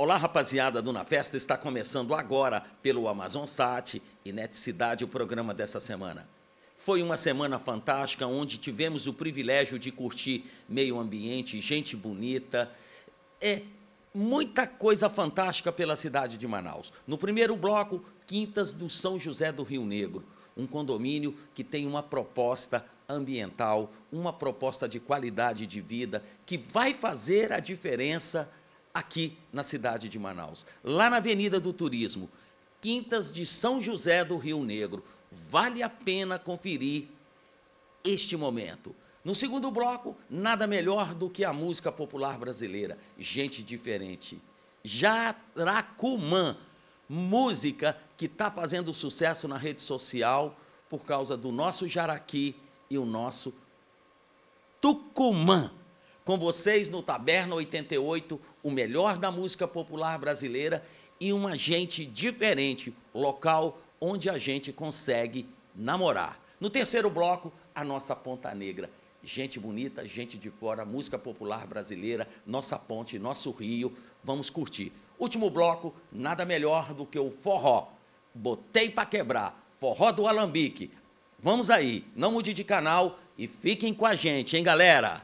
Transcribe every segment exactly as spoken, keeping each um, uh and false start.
Olá, rapaziada do Na Festa, está começando agora pelo Amazonsat e Netcidade o programa dessa semana. Foi uma semana fantástica, onde tivemos o privilégio de curtir meio ambiente, gente bonita, é muita coisa fantástica pela cidade de Manaus. No primeiro bloco, Quintas do São José do Rio Negro, um condomínio que tem uma proposta ambiental, uma proposta de qualidade de vida, que vai fazer a diferença aqui na cidade de Manaus. Lá na Avenida do Turismo, Quintas de São José do Rio Negro. Vale a pena conferir este momento. No segundo bloco, nada melhor do que a música popular brasileira. Gente diferente. Jaracumã, música que está fazendo sucesso na rede social por causa do nosso jaraqui e o nosso Tucumã. Com vocês no Taberna oitenta e oito, o melhor da música popular brasileira e uma gente diferente, local onde a gente consegue namorar. No terceiro bloco, a nossa Ponta Negra. Gente bonita, gente de fora, música popular brasileira, nossa ponte, nosso rio, vamos curtir. Último bloco, nada melhor do que o forró. Botei pra quebrar, forró do Alambique. Vamos aí, não mude de canal e fiquem com a gente, hein, galera?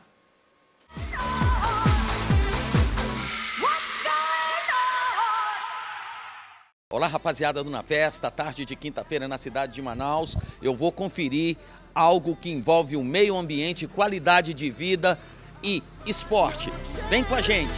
Olá, rapaziada do Na Festa, tarde de quinta-feira na cidade de Manaus. Eu vou conferir algo que envolve o meio ambiente, qualidade de vida e esporte. Vem com a gente!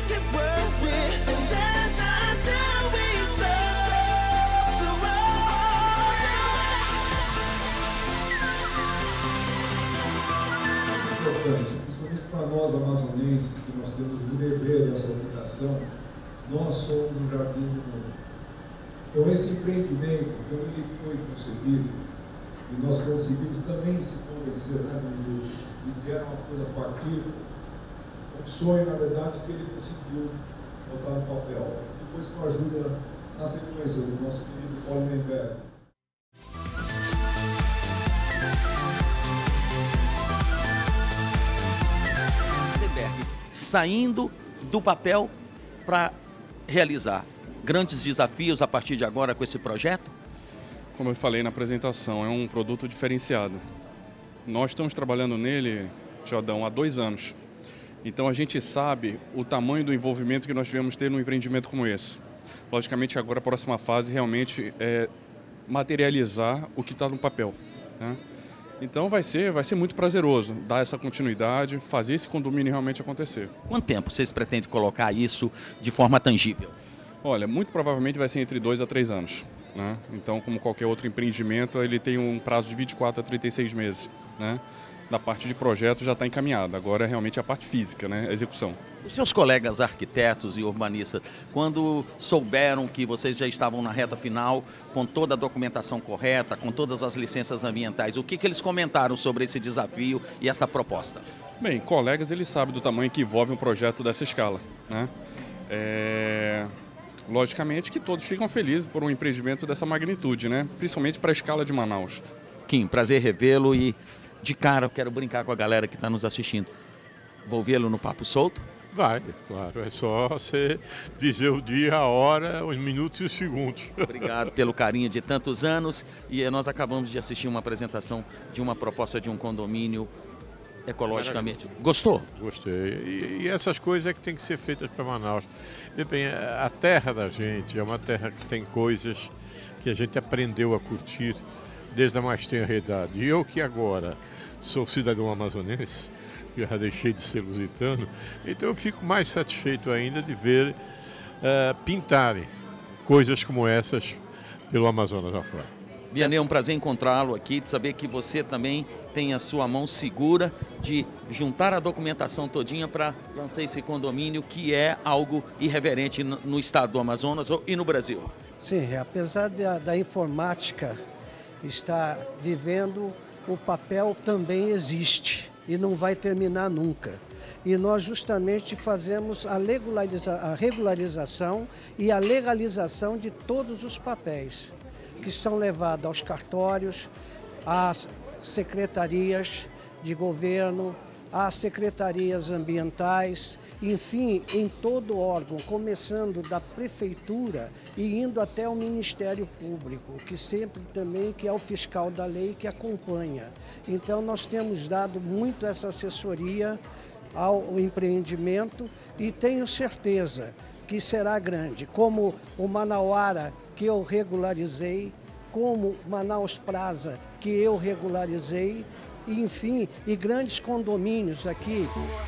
Principalmente para nós amazonenses, que nós temos o dever dessa obrigação, nós somos o Jardim do Mundo. Então, esse empreendimento, quando ele foi concebido, e nós conseguimos também se convencer, né, de que era uma coisa factível, um sonho, na verdade, que ele conseguiu botar no papel. Depois, com a ajuda, na sequência, do nosso querido Paulo Menberg. Saindo do papel para realizar grandes desafios a partir de agora com esse projeto? Como eu falei na apresentação, é um produto diferenciado. Nós estamos trabalhando nele, Jordão, há dois anos. Então a gente sabe o tamanho do envolvimento que nós devemos ter num empreendimento como esse. Logicamente, agora a próxima fase realmente é materializar o que está no papel, né? Então vai ser, vai ser muito prazeroso dar essa continuidade, fazer esse condomínio realmente acontecer. Quanto tempo vocês pretendem colocar isso de forma tangível? Olha, muito provavelmente vai ser entre dois a três anos, né? Então, como qualquer outro empreendimento, ele tem um prazo de vinte e quatro a trinta e seis meses, né? Da parte de projeto já está encaminhada, agora é realmente a parte física, né? A execução. Os seus colegas arquitetos e urbanistas, quando souberam que vocês já estavam na reta final, com toda a documentação correta, com todas as licenças ambientais, o que, que eles comentaram sobre esse desafio e essa proposta? Bem, colegas, eles sabem do tamanho que envolve um projeto dessa escala, né? É... Logicamente que todos ficam felizes por um empreendimento dessa magnitude, né? Principalmente para a escala de Manaus. Kim, prazer revê-lo e de cara eu quero brincar com a galera que está nos assistindo. Vou vê-lo no Papo Solto? Vai, claro. É só você dizer o dia, a hora, os minutos e os segundos. Obrigado pelo carinho de tantos anos. E nós acabamos de assistir uma apresentação de uma proposta de um condomínio ecologicamente. Gostou? Gostei. E, e essas coisas é que tem que ser feitas para Manaus. Bem, a terra da gente é uma terra que tem coisas que a gente aprendeu a curtir desde a mais tenra idade. E eu que agora sou cidadão amazonense, já deixei de ser lusitano, então eu fico mais satisfeito ainda de ver uh, pintarem coisas como essas pelo Amazonas afora. Vianney, é um prazer encontrá-lo aqui, de saber que você também tem a sua mão segura de juntar a documentação todinha para lançar esse condomínio, que é algo irreverente no estado do Amazonas e no Brasil. Sim, apesar da, da informática estar vivendo, o papel também existe e não vai terminar nunca. E nós justamente fazemos a, regulariza, a regularização e a legalização de todos os papéis que são levados aos cartórios, às secretarias de governo às secretarias ambientais, enfim, em todo órgão, começando da prefeitura e indo até o Ministério Público, que sempre também que é o fiscal da lei que acompanha. Então nós temos dado muito essa assessoria ao empreendimento e tenho certeza que será grande, como o Manauara, que eu regularizei, como Manaus Plaza, que eu regularizei, enfim, e grandes condomínios aqui.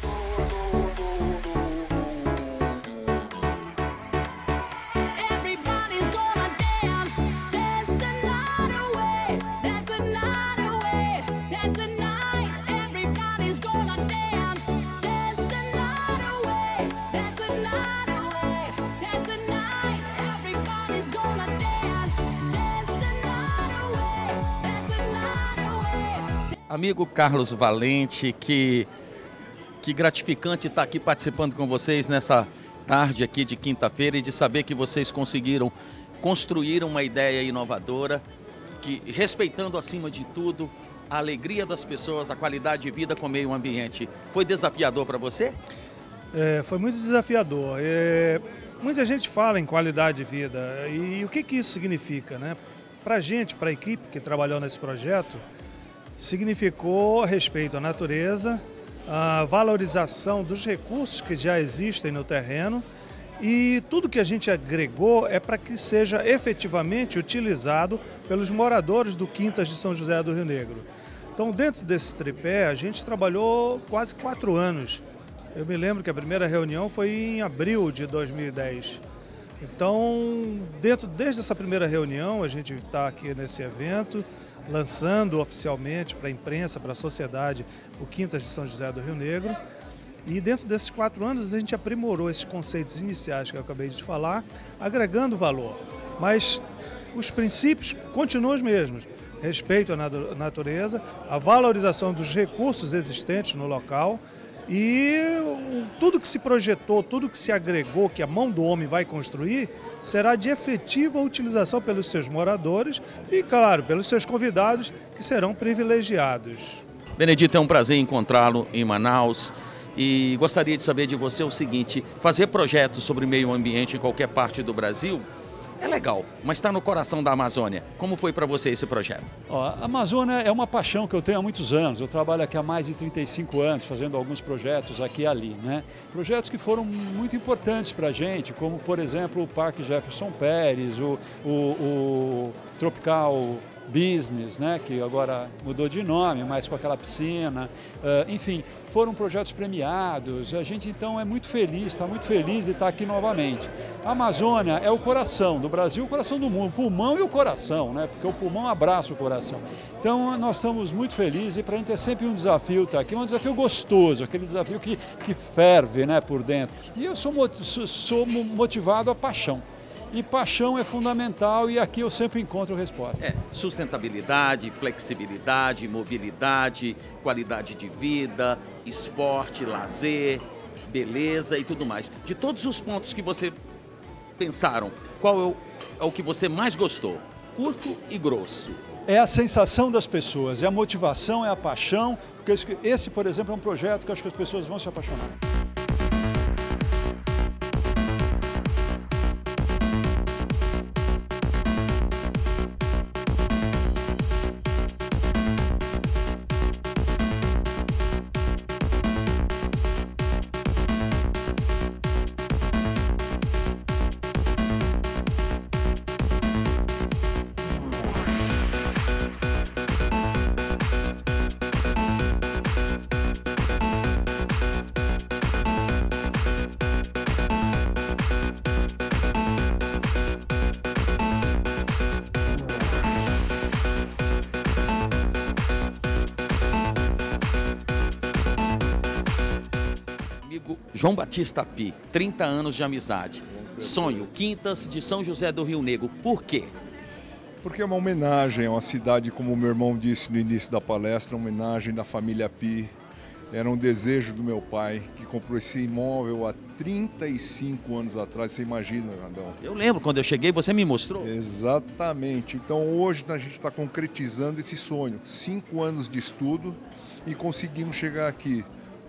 Amigo Carlos Valente, que, que gratificante estar aqui participando com vocês nessa tarde aqui de quinta-feira e de saber que vocês conseguiram construir uma ideia inovadora, que respeitando acima de tudo a alegria das pessoas, a qualidade de vida com o meio ambiente. Foi desafiador para você? É, foi muito desafiador. É, muita gente fala em qualidade de vida e o que, que isso significa, né? Para a gente, para a equipe que trabalhou nesse projeto, significou respeito à natureza, a valorização dos recursos que já existem no terreno e tudo que a gente agregou é para que seja efetivamente utilizado pelos moradores do Quintas de São José do Rio Negro. Então, dentro desse tripé, a gente trabalhou quase quatro anos. Eu me lembro que a primeira reunião foi em abril de dois mil e dez. Então, dentro, desde essa primeira reunião, a gente está aqui nesse evento, lançando oficialmente para a imprensa, para a sociedade, o Quintas de São José do Rio Negro. E dentro desses quatro anos a gente aprimorou esses conceitos iniciais que eu acabei de falar, agregando valor. Mas os princípios continuam os mesmos. Respeito à natureza, a valorização dos recursos existentes no local e tudo que se projetou, tudo que se agregou, que a mão do homem vai construir, será de efetiva utilização pelos seus moradores e, claro, pelos seus convidados, que serão privilegiados. Benedito, é um prazer encontrá-lo em Manaus e gostaria de saber de você o seguinte: fazer projetos sobre meio ambiente em qualquer parte do Brasil é legal, mas está no coração da Amazônia. Como foi para você esse projeto? Ó, a Amazônia é uma paixão que eu tenho há muitos anos. Eu trabalho aqui há mais de trinta e cinco anos, fazendo alguns projetos aqui e ali, né? Projetos que foram muito importantes para a gente, como, por exemplo, o Parque Jefferson Pérez, o, o, o Tropical Business, né, que agora mudou de nome, mas com aquela piscina, uh, enfim, foram projetos premiados. A gente então é muito feliz, está muito feliz de estar aqui novamente. A Amazônia é o coração do Brasil, o coração do mundo, o pulmão e o coração, né, porque o pulmão abraça o coração. Então nós estamos muito felizes e para a gente é sempre um desafio estar aqui, um desafio gostoso, aquele desafio que, que ferve, né, por dentro. E eu sou, sou, sou motivado a paixão. E paixão é fundamental e aqui eu sempre encontro resposta. É, sustentabilidade, flexibilidade, mobilidade, qualidade de vida, esporte, lazer, beleza e tudo mais. De todos os pontos que você pensaram, qual é o, é o que você mais gostou? Curto e grosso. É a sensação das pessoas, é a motivação, é a paixão, porque esse, esse, por exemplo, é um projeto que acho que as pessoas vão se apaixonar. João Batista Pi, trinta anos de amizade. Sonho, Quintas de São José do Rio Negro. Por quê? Porque é uma homenagem a uma cidade, como o meu irmão disse no início da palestra, uma homenagem da família Pi. Era um desejo do meu pai, que comprou esse imóvel há trinta e cinco anos atrás. Você imagina, Adão? Eu lembro, quando eu cheguei, você me mostrou. Exatamente. Então hoje a gente está concretizando esse sonho. Cinco anos de estudo e conseguimos chegar aqui.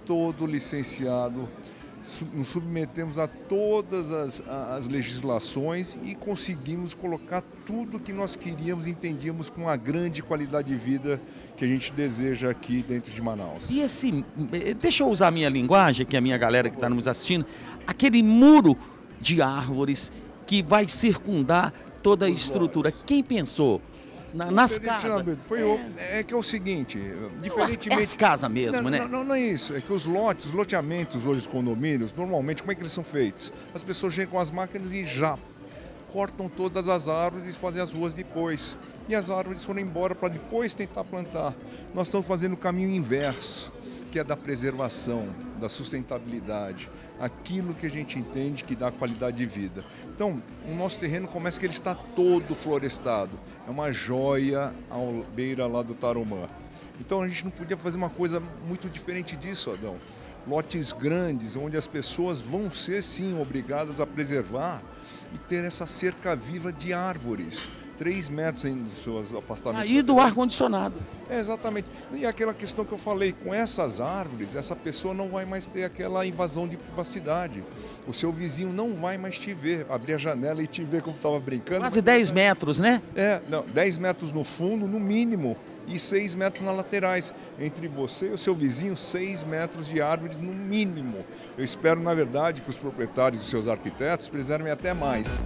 todo licenciado, nos submetemos a todas as, as legislações e conseguimos colocar tudo que nós queríamos, entendíamos com a grande qualidade de vida que a gente deseja aqui dentro de Manaus. E esse, deixa eu usar a minha linguagem, que é a minha galera que está nos assistindo, aquele muro de árvores que vai circundar toda a estrutura. Quem pensou? Na, nas casas. Foi é. O, é que é o seguinte, diferentemente... As casas mesmo, não, né? Não, não, não é isso, é que os lotes, os loteamentos hoje, os condomínios, normalmente, como é que eles são feitos? As pessoas chegam com as máquinas e já cortam todas as árvores e fazem as ruas depois. E as árvores foram embora para depois tentar plantar. Nós estamos fazendo o caminho inverso, que é da preservação, da sustentabilidade, aquilo que a gente entende que dá qualidade de vida. Então, o nosso terreno começa que ele está todo florestado, é uma joia à beira lá do Tarumã. Então a gente não podia fazer uma coisa muito diferente disso, Adão. Lotes grandes, onde as pessoas vão ser sim obrigadas a preservar e ter essa cerca viva de árvores. Três metros em seus afastamentos. Aí do ar-condicionado. É, exatamente. E aquela questão que eu falei, com essas árvores, essa pessoa não vai mais ter aquela invasão de privacidade. O seu vizinho não vai mais te ver, abrir a janela e te ver como estava brincando. Quase dez metros, né? É, não, dez metros no fundo, no mínimo, e seis metros nas laterais. Entre você e o seu vizinho, seis metros de árvores no mínimo. Eu espero, na verdade, que os proprietários e os seus arquitetos preservem até mais.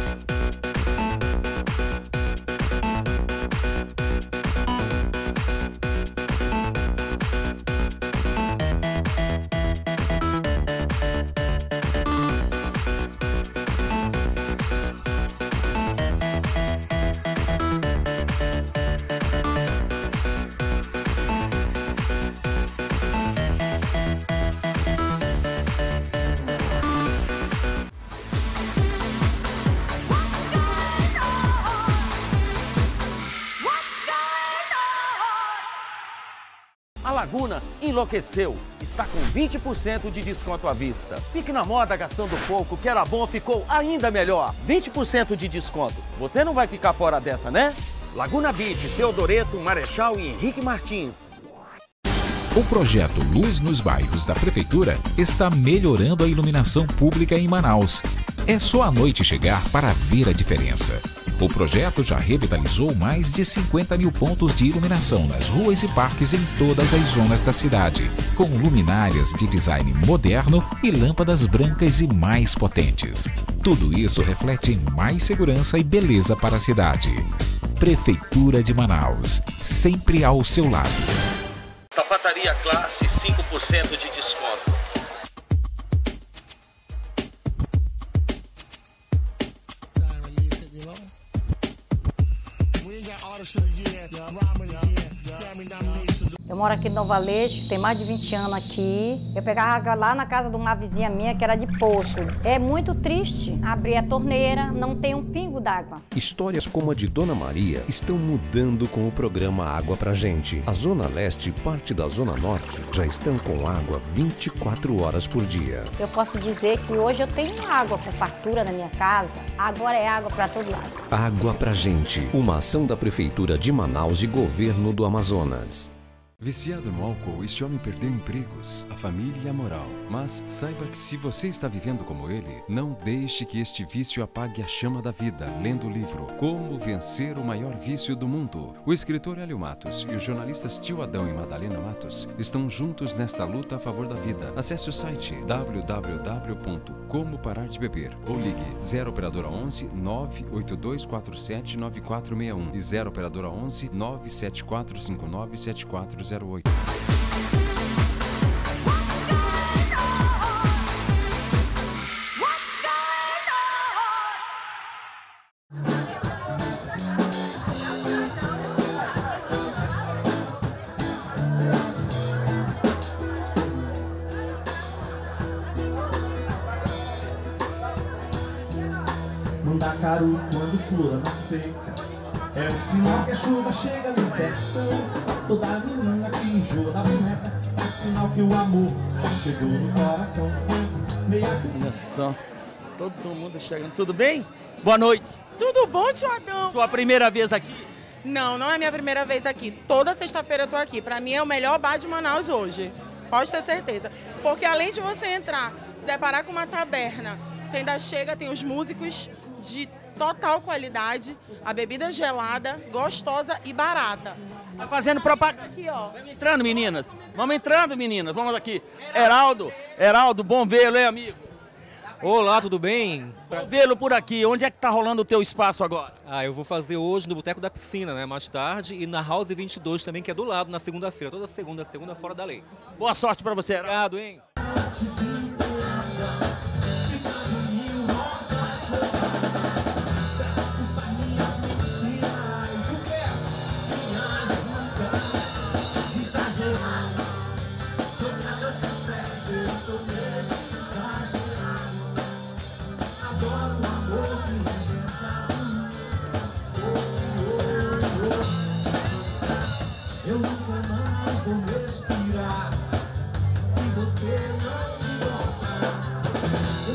A Laguna enlouqueceu. Está com vinte por cento de desconto à vista. Fique na moda gastando pouco, que era bom, ficou ainda melhor. vinte por cento de desconto. Você não vai ficar fora dessa, né? Laguna Beach, Teodoreto, Marechal e Henrique Martins. O projeto Luz nos Bairros da Prefeitura está melhorando a iluminação pública em Manaus. É só a noite chegar para ver a diferença. O projeto já revitalizou mais de cinquenta mil pontos de iluminação nas ruas e parques em todas as zonas da cidade, com luminárias de design moderno e lâmpadas brancas e mais potentes. Tudo isso reflete em mais segurança e beleza para a cidade. Prefeitura de Manaus, sempre ao seu lado. Sapataria Classe, cinco por cento de desconto. Eu moro aqui no Novo Aleixo, tem mais de vinte anos aqui. Eu pegava água lá na casa de uma vizinha minha que era de poço. É muito triste abrir a torneira, não tem um pingo d'água. Histórias como a de Dona Maria estão mudando com o programa Água Pra Gente. A Zona Leste e parte da Zona Norte já estão com água vinte e quatro horas por dia. Eu posso dizer que hoje eu tenho água com fartura na minha casa. Agora é água para todo lado. Água Pra Gente, uma ação da Prefeitura de Manaus e Governo do Amazonas. Viciado no álcool, este homem perdeu empregos, a família e a moral. Mas saiba que se você está vivendo como ele, não deixe que este vício apague a chama da vida, lendo o livro Como Vencer o Maior Vício do Mundo. O escritor Hélio Matos e os jornalistas Tio Adão e Madalena Matos estão juntos nesta luta a favor da vida. Acesse o site w w w ponto como parar de beber ou ligue zero operadora onze, nove oito dois quatro sete, nove quatro seis um e zero operadora onze, nove sete quatro cinco nove, sete quatro zero oito. Mandacaru quando flora na seca é o sinal que a chuva chega no sertão. Toda menina que enjoa da boneca é sinal que o amor já chegou no coração. Meia... Olha só, todo mundo chegando. Tudo bem? Boa noite. Tudo bom, tio Adão? Sua primeira vez aqui? Não, não é minha primeira vez aqui. Toda sexta-feira eu tô aqui. Pra mim é o melhor bar de Manaus hoje. pode ter certeza. Porque além de você entrar, se deparar com uma taberna, você ainda chega, tem os músicos de total qualidade, a bebida gelada, gostosa e barata. Tá fazendo propaganda. Aqui, ó. Vamos entrando, meninas. Vamos entrando, meninas. Vamos aqui. Heraldo, Heraldo, bom vê-lo, hein, amigo? Olá, tudo bem? Bom vê-lo por aqui. Onde é que tá rolando o teu espaço agora? Ah, eu vou fazer hoje no Boteco da Piscina, né? Mais tarde. E na House vinte e dois também, que é do lado, na segunda-feira. Toda segunda, segunda fora da lei. Boa sorte pra você, Heraldo. Obrigado, hein? Eu nunca mais vou respirar se você não me gostar. Eu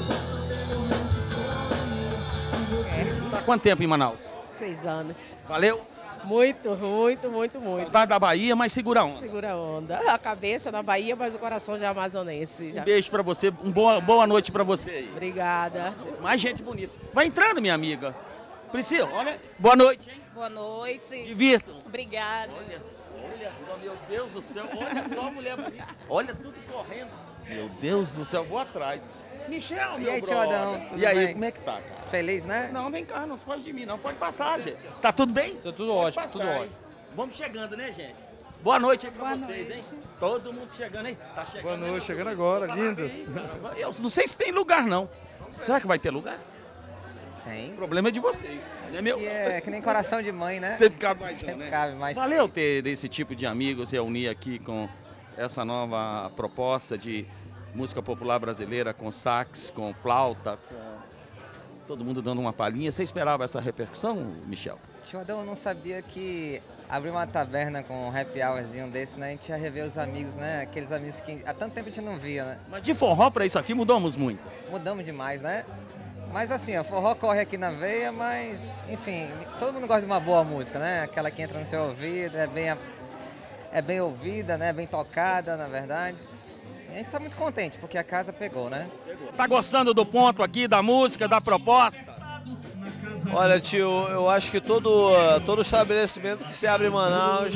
só também Tá quanto tempo em Manaus? Seis anos. Valeu? Muito, muito, muito, muito. Saudade da Bahia, mas segura a onda. Segura a onda. A cabeça na Bahia, mas o coração já é amazonense. Já. Um beijo pra você, uma boa, boa noite pra você aí. Obrigada. Mais gente bonita. Vai entrando, minha amiga. Priscila, olha. Boa noite, hein? Boa noite. Divirtam. Obrigada. Olha, olha só, meu Deus do céu. Olha só a mulher bonita. Olha tudo correndo. Meu Deus do céu, vou atrás. Michel, meu E aí, brother. Tiodão? E aí, como é que tá, cara? Feliz, né? Não, vem cá, não se foge de mim, não. Pode passar, gente. Tá tudo bem? Tá tudo Pode ótimo, passar, tudo hein? ótimo. Vamos chegando, né, gente? Boa noite aí pra Boa vocês, noite. hein? Todo mundo chegando aí. Tá chegando. Boa né, noite, chegando meu agora, Fala lindo. aí, cara. Eu não sei se tem lugar, não. Será que vai ter lugar? Tem. O problema é de vocês. Não é meu. E é que nem coração de mãe, né? Sempre cabe mais, Sempre né? cabe mais. Valeu ter esse tipo de amigos, reunir aqui com essa nova proposta de música popular brasileira, com sax, com flauta, com todo mundo dando uma palhinha. Você esperava essa repercussão, Michel? Tiodão, eu não sabia que abrir uma taberna com um happy hourzinho desse, né? A gente ia rever os amigos, né? Aqueles amigos que há tanto tempo a gente não via, né? Mas de forró pra isso aqui mudamos muito. Mudamos demais, né? Mas assim, ó, forró corre aqui na veia, mas, enfim, todo mundo gosta de uma boa música, né? Aquela que entra no seu ouvido, é bem, é bem ouvida, né? Bem tocada, na verdade. E a gente tá muito contente, porque a casa pegou, né? Tá gostando do ponto aqui, da música, da proposta? Olha, tio, eu acho que todo, todo estabelecimento que se abre em Manaus,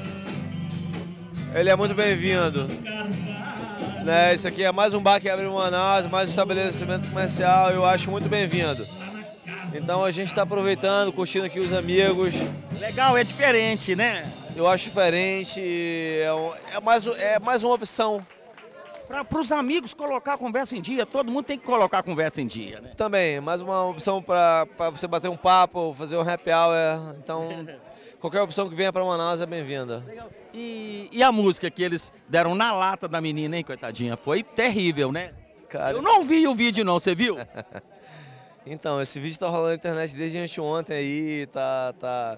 ele é muito bem-vindo. Né, isso aqui é mais um bar que abre em Manaus, mais um estabelecimento comercial, eu acho muito bem-vindo. Então a gente está aproveitando, curtindo aqui os amigos. Legal, é diferente, né? Eu acho diferente, é, um, é, mais, é mais uma opção. Para os amigos colocar a conversa em dia, todo mundo tem que colocar a conversa em dia, né? Também, mais uma opção para você bater um papo, fazer um happy hour. Então, qualquer opção que venha para Manaus é bem-vinda. E, e a música que eles deram na lata da menina, hein, coitadinha? Foi terrível, né? Cara... Eu não vi o vídeo não, você viu? Então, esse vídeo tá rolando na internet desde anteontem aí, tá... tá...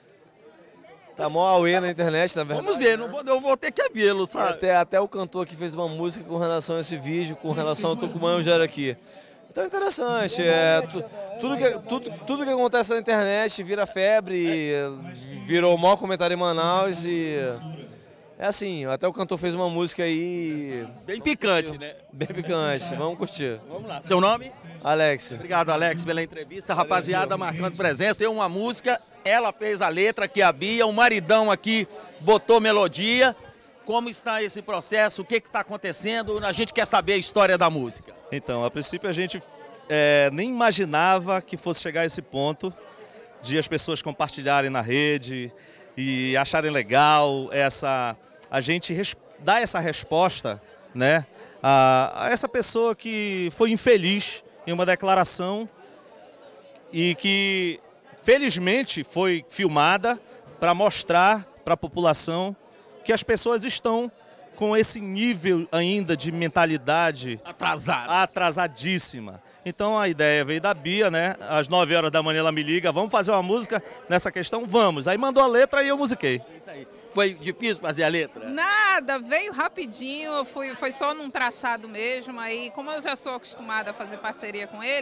Tá mó auê na internet, na verdade. Vamos ver, não vou, eu vou ter que vê-lo, sabe? Até, até o cantor que fez uma música com relação a esse vídeo, com relação ao Tucumã e o Jaraqui. Então é interessante, é, tu, tudo, que, tudo, tudo que acontece na internet vira febre, virou o maior comentário em Manaus e... É assim, até o cantor fez uma música aí... Bem picante, né? Bem picante, vamos curtir. Vamos lá. Seu nome? Alex. Obrigado, Alex, pela entrevista. Rapaziada, marcando presença. Tem uma música, ela fez a letra, que a Bia, o maridão aqui botou melodia. Como está esse processo? O que está acontecendo? A gente quer saber a história da música. Então, a princípio a gente é, nem imaginava que fosse chegar a esse ponto de as pessoas compartilharem na rede e acharem legal essa... a gente dar essa resposta, né, a, a essa pessoa que foi infeliz em uma declaração e que, felizmente, foi filmada para mostrar para a população que as pessoas estão com esse nível ainda de mentalidade atrasada, atrasadíssima. Então a ideia veio da Bia, né? Às nove horas da manhã ela me liga, vamos fazer uma música nessa questão? Vamos. Aí mandou a letra e eu musiquei. Isso aí. Foi difícil fazer a letra? Nada, veio rapidinho, fui, foi só num traçado mesmo. Aí, como eu já sou acostumada a fazer parceria com ele,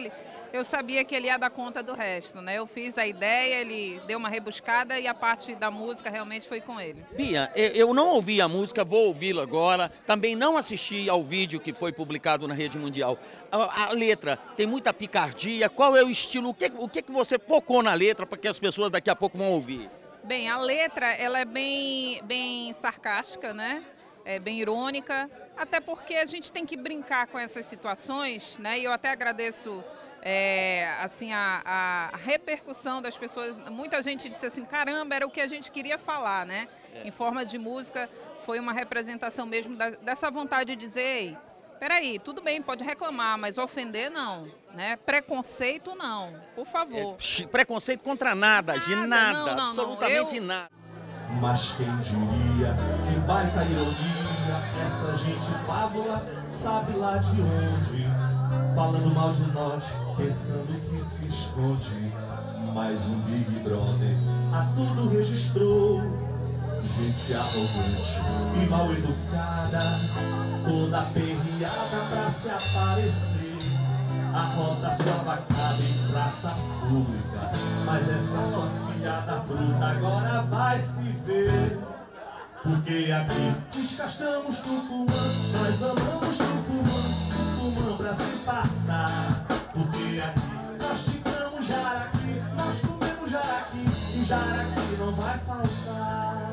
eu sabia que ele ia dar conta do resto, né? Eu fiz a ideia, ele deu uma rebuscada e a parte da música realmente foi com ele. Bia, eu não ouvi a música, vou ouvi-la agora. Também não assisti ao vídeo que foi publicado na Rede Mundial. A, a letra tem muita picardia. Qual é o estilo? O que, o que que você focou na letra para que as pessoas daqui a pouco vão ouvir? Bem, a letra ela é bem, bem sarcástica, né? É bem irônica, até porque a gente tem que brincar com essas situações, né? E eu até agradeço é, assim, a, a repercussão das pessoas. Muita gente disse assim, caramba, era o que a gente queria falar, né? É. Em forma de música, foi uma representação mesmo da, dessa vontade de dizer, ei, peraí, tudo bem, pode reclamar, mas ofender não, né? Preconceito não, por favor. É, preconceito contra nada, nada de nada, não, não, absolutamente não, eu... nada. Mas quem diria que baita ironia, essa gente fábula sabe lá de onde, falando mal de nós, pensando que se esconde. Mais um Big Brother a tudo registrou, gente arrogante e mal educada, toda perreada pra se aparecer. Arrota sua bacana em praça pública, mas essa sua filha da fruta agora vai se ver. Porque aqui descascamos Tucumã, nós amamos Tucumã, Tucumã pra se fartar. Porque aqui nós ticamos jaraqui, nós comemos jaraqui, e jaraqui não vai faltar.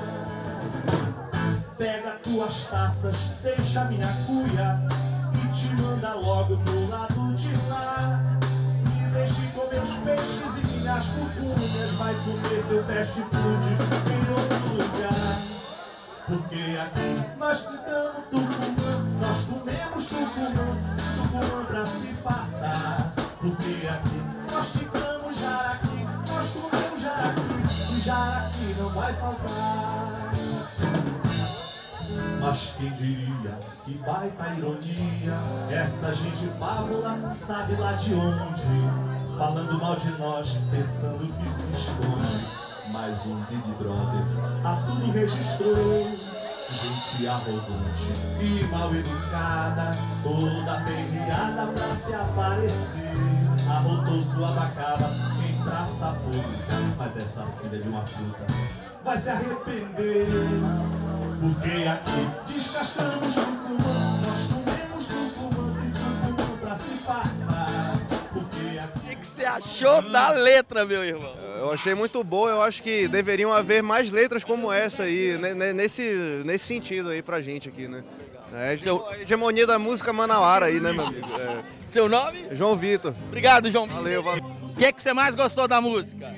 Pega tuas taças, deixa minha cuia, e te manda logo pro lado de lá. Me deixe comer os peixes e minhas pupunhas, vai comer teu fast food em outro lugar. Porque aqui nós ficamos Tucumã, nós comemos Tucumã, Tucumã pra se fartar. Porque aqui nós ficamos jaraqui, nós comemos jaraqui, e jaraqui não vai faltar. Mas quem diria que baita ironia, essa gente pavola sabe lá de onde, falando mal de nós, pensando que se esconde. Mais um Big Brother a tudo registrou, gente arrogante e mal educada, toda perreada pra se aparecer. Arrotou sua bacaba em praça pública, mas essa filha de uma fruta vai se arrepender. Porque aqui descascamos Tucumã, nós comemos Tucumã, e Tucumã pra se fartar. Porque aqui... O que, que você achou da letra, meu irmão? Eu achei muito boa, eu acho que deveriam haver mais letras como essa aí, né, nesse, nesse sentido aí pra gente aqui, né? É a hegemonia da música manauara aí, né, meu amigo? É... Seu nome? João Vitor. Obrigado, João Vitor. Valeu, valeu. O que, que você mais gostou da música?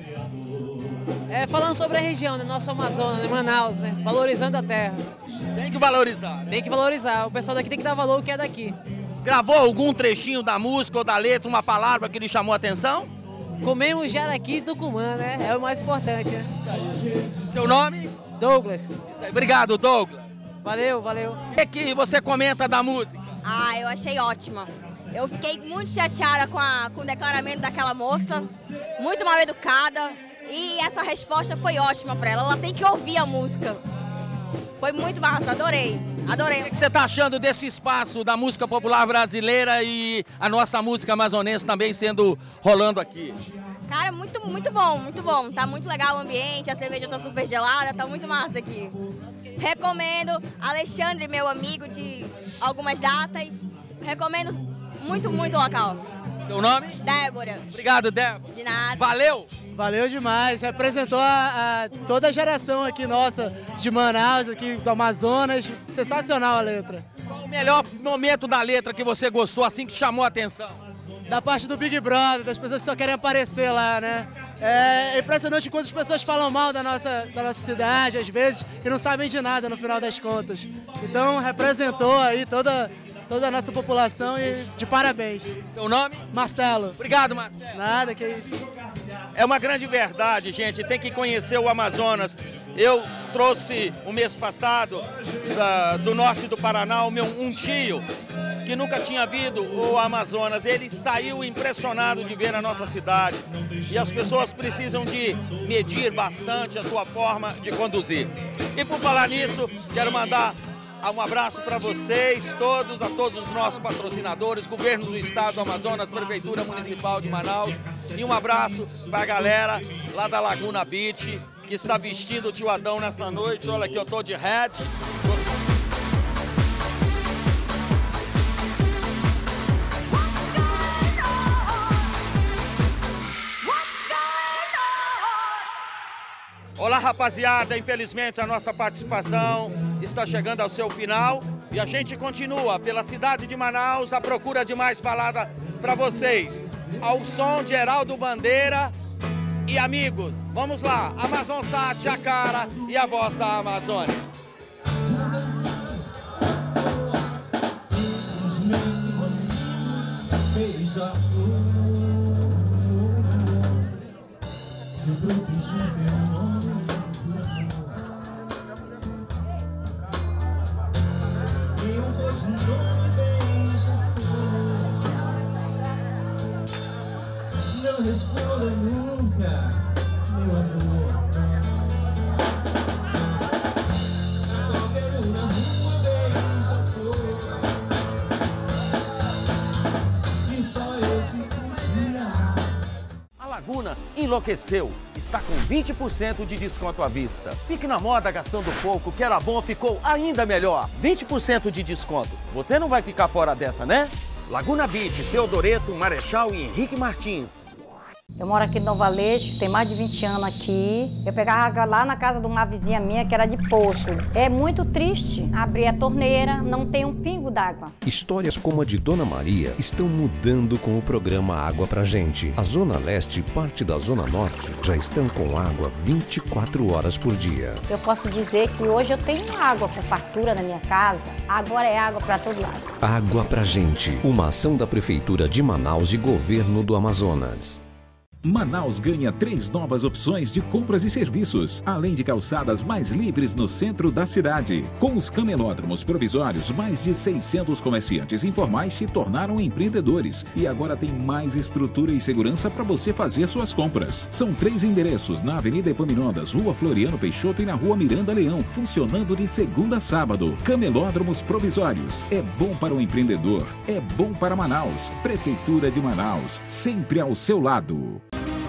É, falando sobre a região, né, nosso Amazonas, né, Manaus, né, valorizando a terra. Tem que valorizar. Né? Tem que valorizar, o pessoal daqui tem que dar valor ao que é daqui. Gravou algum trechinho da música ou da letra, uma palavra que lhe chamou a atenção? Comemos jaraqui e Tucumã, né, é o mais importante, né. Seu nome? Douglas. Obrigado, Douglas. Valeu, valeu. O que, que você comenta da música? Ah, eu achei ótima. Eu fiquei muito chateada com, a, com o declaramento daquela moça, muito mal educada. E essa resposta foi ótima para ela, ela tem que ouvir a música. Foi muito massa, adorei, adorei. O que, que você está achando desse espaço da música popular brasileira e a nossa música amazonense também sendo rolando aqui? Cara, muito, muito bom, muito bom. Tá muito legal o ambiente, a cerveja tá super gelada, tá muito massa aqui. Recomendo, Alexandre, meu amigo de algumas datas, recomendo muito, muito o local. Seu nome? Débora. Obrigado, Débora. De nada. Valeu! Valeu demais, representou a, a, toda a geração aqui nossa de Manaus, aqui do Amazonas, sensacional a letra. Qual o melhor momento da letra que você gostou, assim que chamou a atenção? Da parte do Big Brother, das pessoas que só querem aparecer lá, né? É impressionante quando as pessoas falam mal da nossa, da nossa cidade, às vezes, que não sabem de nada no final das contas. Então representou aí toda... toda a nossa população e de parabéns. Seu nome? Marcelo. Obrigado, Marcelo. Nada, que isso. É uma grande verdade, gente, tem que conhecer o Amazonas. Eu trouxe o mês passado da, do norte do Paraná o meu, um tio que nunca tinha visto o Amazonas. Ele saiu impressionado de ver a nossa cidade. E as pessoas precisam de medir bastante a sua forma de conduzir. E por falar nisso, quero mandar Um abraço para vocês todos, a todos os nossos patrocinadores, Governo do Estado do Amazonas, Prefeitura Municipal de Manaus. E um abraço para a galera lá da Laguna Beach, que está vestindo o tio Adão nessa noite. Olha aqui, eu tô de hat. Olá, rapaziada, infelizmente a nossa participação está chegando ao seu final e a gente continua pela cidade de Manaus à procura de mais balada para vocês. Ao som de Heraldo Bandeira e amigos, vamos lá, Amazonsat, a cara e a voz da Amazônia. Não responda nunca, meu amor. Qualquer um na rua beija-flor. E só eu fico de A Laguna enlouqueceu. Está com vinte por cento de desconto à vista. Fique na moda gastando pouco, que era bom, ficou ainda melhor. vinte por cento de desconto. Você não vai ficar fora dessa, né? Laguna Beach, Teodoreto, Marechal e Henrique Martins. Eu moro aqui no Novo Aleixo, tem mais de vinte anos aqui. Eu pegava água lá na casa de uma vizinha minha que era de poço. É muito triste. Abrir a torneira, não tem um pingo d'água. Histórias como a de Dona Maria estão mudando com o programa Água Pra Gente. A Zona Leste e parte da Zona Norte já estão com água vinte e quatro horas por dia. Eu posso dizer que hoje eu tenho água com fartura na minha casa. Agora é água para todo lado. Água Pra Gente, uma ação da Prefeitura de Manaus e Governo do Amazonas. Manaus ganha três novas opções de compras e serviços, além de calçadas mais livres no centro da cidade. Com os camelódromos provisórios, mais de seiscentos comerciantes informais se tornaram empreendedores e agora tem mais estrutura e segurança para você fazer suas compras. São três endereços na Avenida Epaminondas, Rua Floriano Peixoto e na Rua Miranda Leão, funcionando de segunda a sábado. Camelódromos provisórios. É bom para o empreendedor, é bom para Manaus. Prefeitura de Manaus, sempre ao seu lado.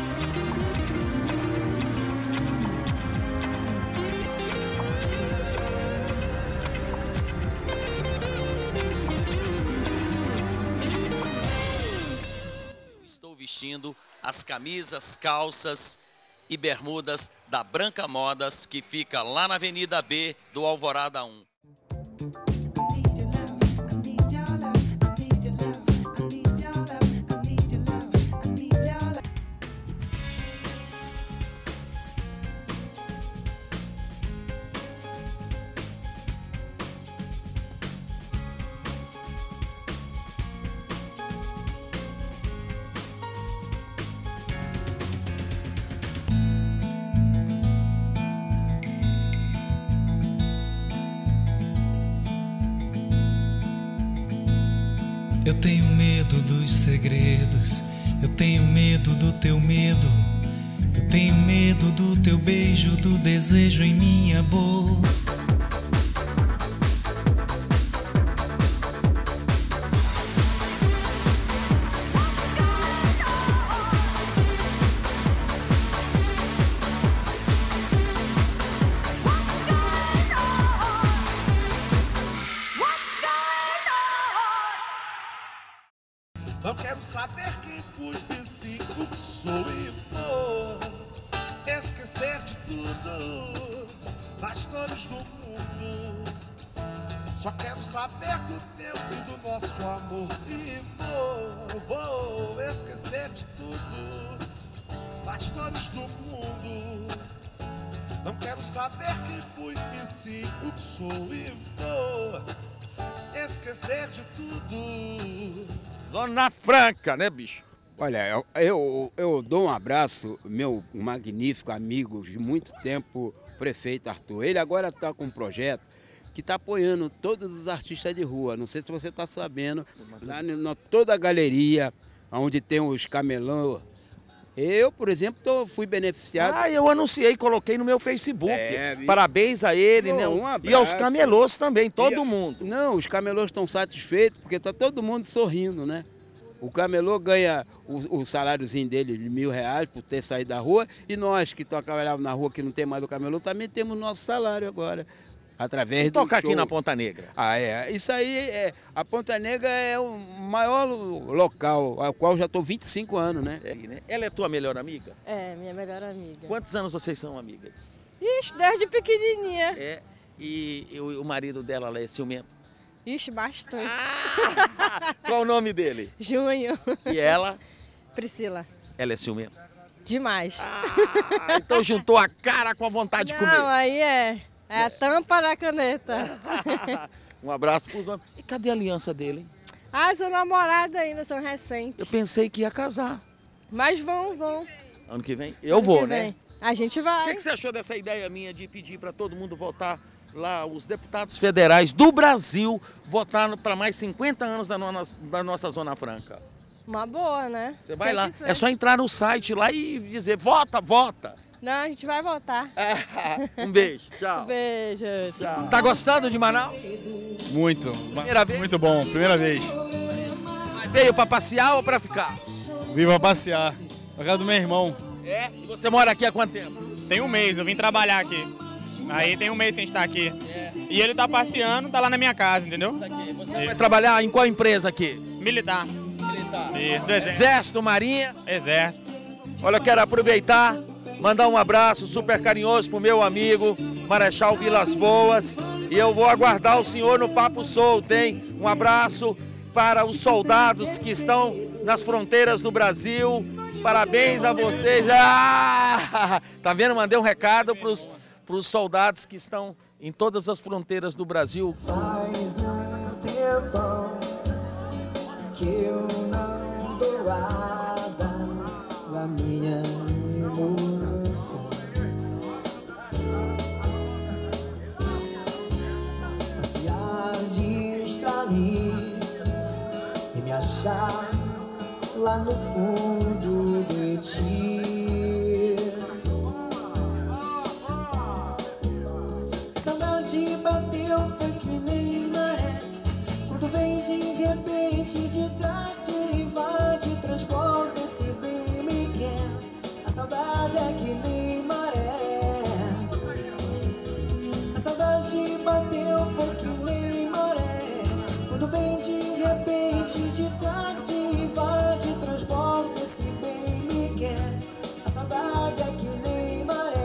Vestindo as camisas, calças e bermudas da Branca Modas, que fica lá na Avenida B do Alvorada um. Eu tenho medo dos segredos, eu tenho medo do teu medo, eu tenho medo do teu beijo, do desejo em minha boca. Não quero saber quem fui, psico que sou e vou esquecer de tudo, das dores do mundo. Só quero saber do teu e do nosso amor e vou, vou esquecer de tudo, das dores do mundo. Não quero saber quem fui, psico que sou e vou esquecer de tudo. Zona Franca, né, bicho? Olha, eu, eu, eu dou um abraço, meu magnífico amigo de muito tempo, prefeito Arthur. Ele agora está com um projeto que está apoiando todos os artistas de rua. Não sei se você está sabendo, lá na toda a galeria, onde tem os camelão, Eu, por exemplo, tô, fui beneficiado. Ah, eu anunciei, coloquei no meu Facebook. É, Parabéns a ele, Pô, né? um E aos abraço. camelôs também, todo E- mundo. Não, os camelôs estão satisfeitos porque tá todo mundo sorrindo, né? O camelô ganha o, o saláriozinho dele de mil reais por ter saído da rua e nós que trabalhávamos na rua, que não tem mais o camelô, também temos nosso salário agora. Através E do tocar show. aqui na Ponta Negra. Ah, é. Isso aí, é, a Ponta Negra é o maior local, ao qual já estou vinte e cinco anos, né? É, né? Ela é tua melhor amiga? É, minha melhor amiga. Quantos anos vocês são amigas? Ixi, desde pequenininha. É. E, e o, o marido dela lá é ciumento? Ixi, bastante. Qual o nome dele? Junho. E ela? Priscila. Ela é ciumenta? Demais. Ah, então juntou a cara com a vontade de Não, comer. aí é. É a tampa da caneta. Um abraço pros nomes. E cadê a aliança dele, hein? Ah, são namorados ainda, são recentes. Eu pensei que ia casar. Mas vão, vão. Ano que vem? Eu Ano vou, que né? vem. A gente O vai. que, que você achou dessa ideia minha de pedir para todo mundo votar lá, os deputados federais do Brasil, votar para mais cinquenta anos da, nona- da nossa Zona Franca? Uma boa, né? Você vai Tem lá, que é só ser. entrar no site lá e dizer vota, vota. Não, a gente vai votar. Um beijo, tchau. Beijo. Tchau. Tá gostando de Manaus? Muito. Primeira vez? Muito bom, primeira vez. Mas veio para passear ou para ficar? Vim pra passear. Na casa do meu irmão. É? E você mora aqui há quanto tempo? Tem um mês, eu vim trabalhar aqui. Aí tem um mês que a gente tá aqui. E ele tá passeando, tá lá na minha casa, entendeu? Você vai trabalhar em qual empresa aqui? Militar. Militar. Isso, do exército. Exército, Marinha? Exército. Olha, eu quero aproveitar, mandar um abraço super carinhoso pro meu amigo Marechal Vilas Boas. E eu vou aguardar o senhor no Papo Solto, hein? Um abraço para os soldados que estão nas fronteiras do Brasil. Parabéns a vocês. Ah! Tá vendo? Mandei um recado pros, pros soldados que estão em todas as fronteiras do Brasil. Faz um tempão que eu não dou asas à minha emoção. Passear distrair e me achar lá no fundo de ti. Saudade bateu, foi que nem maré. Quando vem de repente, de tarde, invade, transporta esse bem me quer. A saudade é que nem maré. A saudade bateu, foi que nem maré. Quando vem de repente, de tarde, invade, transporta esse bem me quer. A saudade é que nem maré.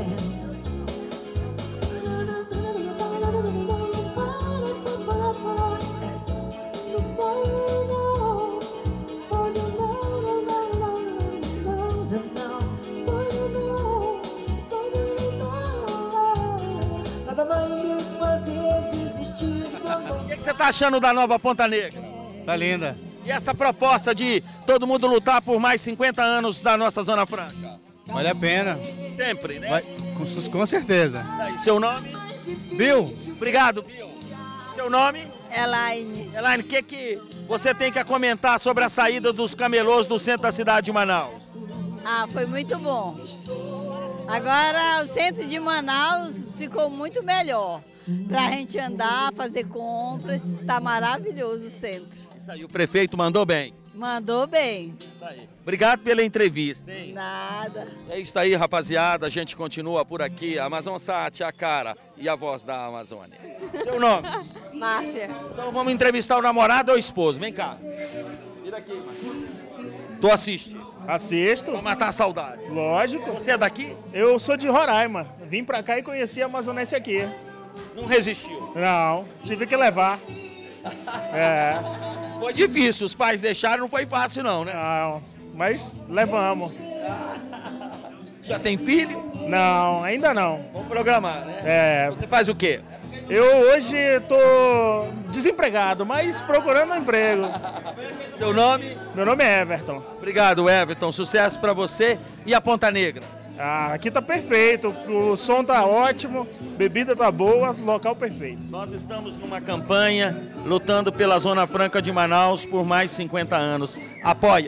Nada vai me fazer desistir do amor. O que, que você tá achando da nova Ponta Negra? Tá linda. E essa proposta de todo mundo lutar por mais cinquenta anos da nossa Zona Franca? Vale a pena. Sempre, né? Vai, com, com certeza. Isso aí. Seu nome? Bill. Obrigado, Bill. Seu nome? Elaine. Elaine, o que, que você tem que comentar sobre a saída dos camelôs do centro da cidade de Manaus? Ah, foi muito bom. Agora o centro de Manaus ficou muito melhor. Pra gente andar, fazer compras, tá maravilhoso o centro. Isso aí, o prefeito mandou bem. Mandou bem. Isso aí. Obrigado pela entrevista, hein? Nada. É isso aí, rapaziada. A gente continua por aqui. Amazonsat, a cara e a voz da Amazônia. Seu nome? Márcia. Então vamos entrevistar o namorado ou o esposo. Vem cá. Vira aqui, Marcos. Tu assiste? Assisto. Pra matar a saudade. Lógico. Você é daqui? Eu sou de Roraima. Vim pra cá e conheci a amazonense aqui. Não resistiu? Não, tive que levar. É. Foi difícil, os pais deixaram, não foi fácil não, né? Não, mas levamos. Já tem filho? Não, ainda não. Vamos programar, né? É. Você faz o quê? Eu hoje tô desempregado, mas procurando um emprego. Seu nome? Meu nome é Everton. Obrigado, Everton. Sucesso pra você e a Ponta Negra. Ah, aqui tá perfeito, o som tá ótimo, bebida tá boa, local perfeito. Nós estamos numa campanha lutando pela Zona Franca de Manaus por mais cinquenta anos. Apoia?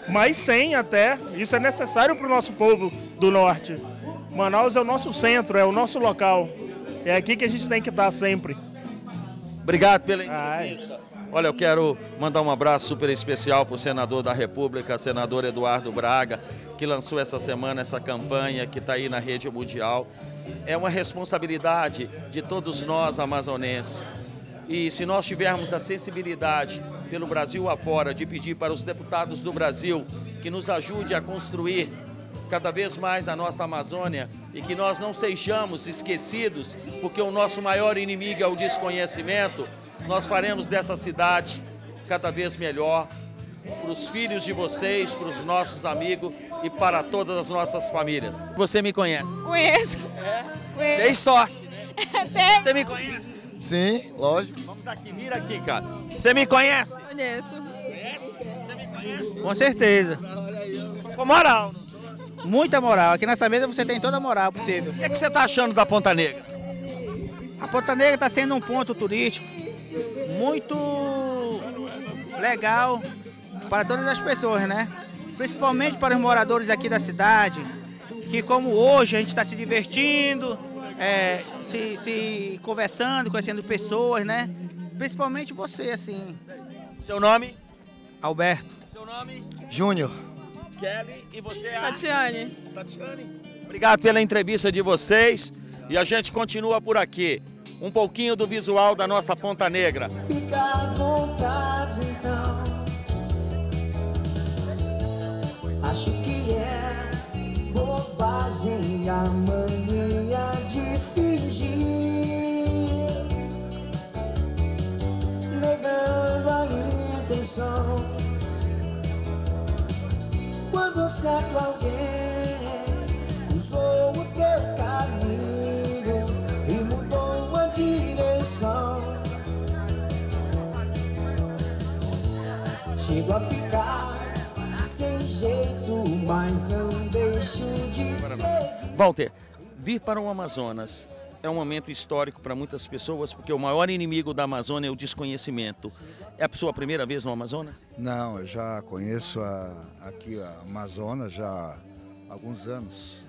mais cem até. Isso é necessário para o nosso povo do norte. Manaus é o nosso centro, é o nosso local. É aqui que a gente tem que estar sempre. Obrigado pela entrevista. Olha, eu quero mandar um abraço super especial para o senador da República, senador Eduardo Braga, que lançou essa semana essa campanha que está aí na rede mundial. É uma responsabilidade de todos nós amazonenses. E se nós tivermos a sensibilidade pelo Brasil afora de pedir para os deputados do Brasil que nos ajude a construir cada vez mais a nossa Amazônia e que nós não sejamos esquecidos, porque o nosso maior inimigo é o desconhecimento, nós faremos dessa cidade cada vez melhor para os filhos de vocês, para os nossos amigos e para todas as nossas famílias. Você me conhece? Conheço. É? Conheço. Tem sorte, Tem. Você me conhece? Sim, lógico. Vamos aqui, vira aqui, cara. Você me conhece? Conheço. Você me conhece? Com certeza. Com moral. Muita moral. Aqui nessa mesa você tem toda a moral possível. O que, é que você está achando da Ponta Negra? A Ponta Negra está sendo um ponto turístico muito legal para todas as pessoas, né? Principalmente para os moradores aqui da cidade, que como hoje a gente está se divertindo, é, se, se conversando, conhecendo pessoas, né? Principalmente você, assim. Seu nome? Alberto. Seu nome? Júnior. Kelly, e você é a... Tatiane. Tatiane. Obrigado pela entrevista de vocês e a gente continua por aqui. Um pouquinho do visual da nossa Ponta Negra. Fica à vontade então. Acho que é bobagem a mania de fingir, negando a intenção. Quando certo alguém usou o teu caminho e mudou a direção, chego a ficar sem jeito, mas não deixo de ser. Walter, vir para o Amazonas é um momento histórico para muitas pessoas, porque o maior inimigo da Amazônia é o desconhecimento. É a sua primeira vez no Amazonas? Não, eu já conheço a, aqui a Amazonas já há alguns anos.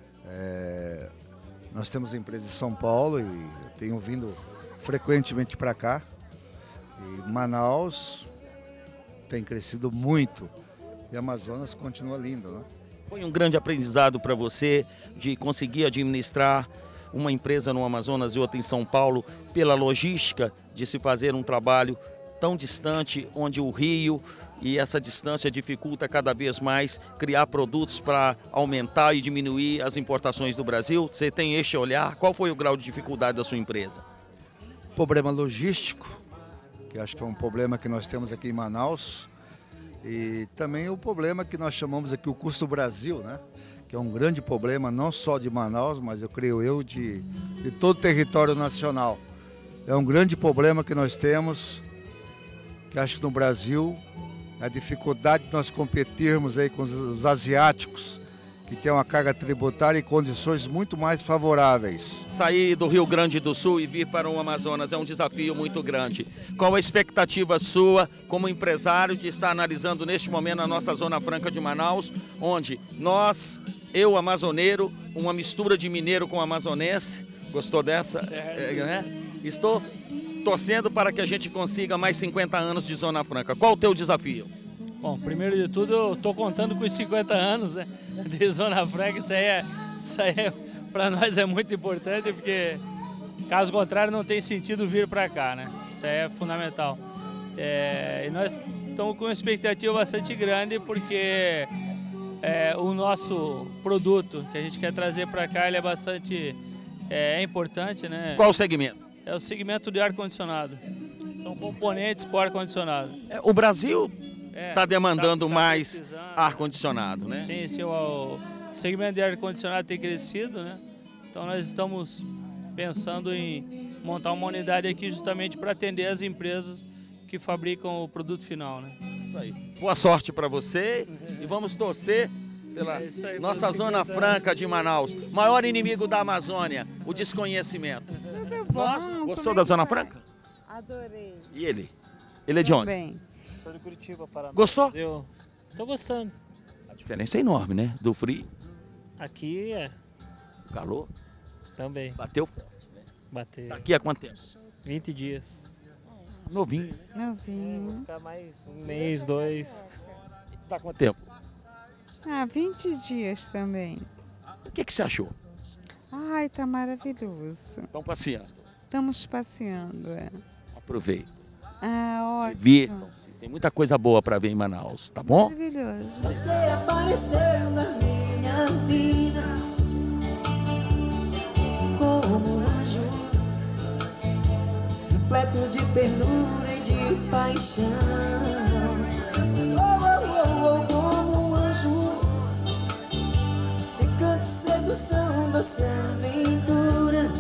É, nós temos empresa em São Paulo e eu tenho vindo frequentemente para cá. E Manaus tem crescido muito e a Amazonas continua lindo, né? Foi um grande aprendizado para você de conseguir administrar uma empresa no Amazonas e outra em São Paulo, pela logística de se fazer um trabalho tão distante, onde o rio e essa distância dificulta cada vez mais criar produtos para aumentar e diminuir as importações do Brasil? Você tem este olhar? Qual foi o grau de dificuldade da sua empresa? Problema logístico, que acho que é um problema que nós temos aqui em Manaus, e também o problema que nós chamamos aqui o custo Brasil, né? Que é um grande problema não só de Manaus, mas eu creio eu de, de todo o território nacional. É um grande problema que nós temos, que acho que no Brasil, a dificuldade de nós competirmos aí com os, os asiáticos, que tem uma carga tributária e condições muito mais favoráveis. Sair do Rio Grande do Sul e vir para o Amazonas é um desafio muito grande. Qual a expectativa sua como empresário de estar analisando neste momento a nossa Zona Franca de Manaus, onde nós, eu amazoneiro, uma mistura de mineiro com amazonense, gostou dessa? É, né? Estou torcendo para que a gente consiga mais cinquenta anos de Zona Franca. Qual o teu desafio? Bom, primeiro de tudo, eu estou contando com os cinquenta anos, né, de Zona Franca. Isso aí, é, isso aí é, para nós é muito importante, porque caso contrário não tem sentido vir para cá, né? Isso aí é fundamental. É, e nós estamos com uma expectativa bastante grande, porque é, o nosso produto que a gente quer trazer para cá, ele é bastante é, é importante, né? Qual o segmento? É o segmento de ar-condicionado. São componentes para o ar-condicionado. É, o Brasil está é, demandando tá, tá mais ar-condicionado, né? Sim, sim, o, o segmento de ar-condicionado tem crescido, né? Então nós estamos pensando em montar uma unidade aqui justamente para atender as empresas que fabricam o produto final, né? Isso aí. Boa sorte para você e vamos torcer pela é nossa Zona Franca de Manaus. Maior inimigo da Amazônia, o desconhecimento. Nossa, gostou da Zona Franca? Adorei. E ele? Ele é de onde? Bem. Sou de Curitiba, Paraná. Gostou? Eu Tô gostando. A diferença é enorme, né? Do frio. Aqui é. O calor. Também. Bateu forte, né? Bateu. Daqui a quanto tempo? vinte dias. Novinho. Novinho. Vou ficar mais um mês, dois. Dá quanto tempo? Ah, vinte dias também. O que, que você achou? Ai, tá maravilhoso. Estão passeando. Estamos passeando, é. Aproveita. Ah, ótimo. Divirtam-se. Tem muita coisa boa para ver em Manaus, tá bom? Maravilhoso. Você apareceu na minha vida como um anjo, repleto de ternura e de paixão. Oh, oh, oh, oh, como um anjo, encanto, sedução, doce aventura.